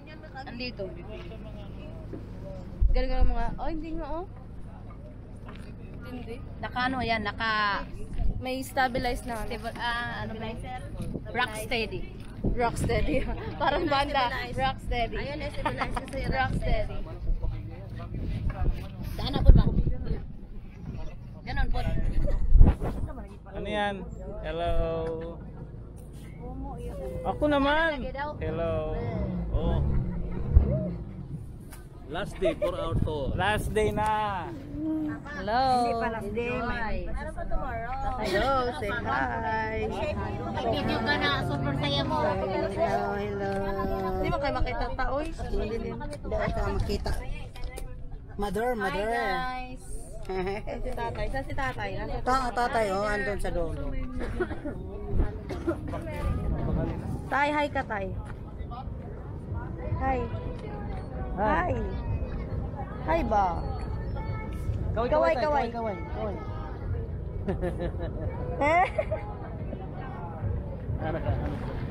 Andito. Galing nga mga, oh hindi nga oh. Hindi. Naka ano yan, may stabilize na. Ano ba? Rock steady. Rock steady. Parang banda. Rock steady. Ayun, stabilize kasi rock steady. Daan na po ba? Ganon po. Ano yan? Hello. Ako naman. Hello. Oh. Last day for our tour. Last day na. Hello. Hindi pa last day. Ano pa tomorrow? Hello, say hi. Mag-video ka na. Super saya mo. Hello, hello. Hindi mo kayo makita taoy. Hindi ka makita. Mother. Hi guys. Si tatay. Saan si tatay? Tatay, oh, andun sa dulo. Tay, hi ka tay. Hi. Hi. Hi ba? Kaway. Ano ka?